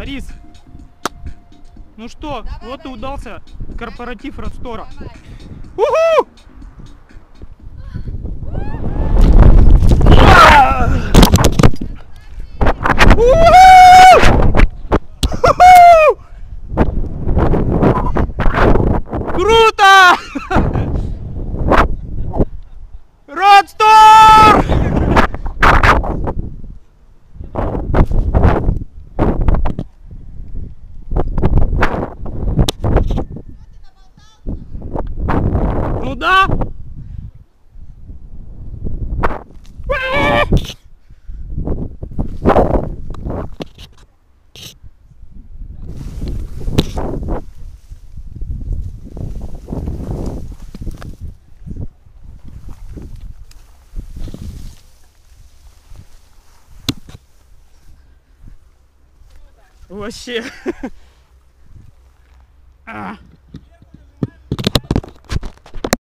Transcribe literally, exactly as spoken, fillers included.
Борис, ну что, давай, вот Борис. И удался корпоратив Родстора. Уху! Круто! Родстор! Ну да. Вообще. А.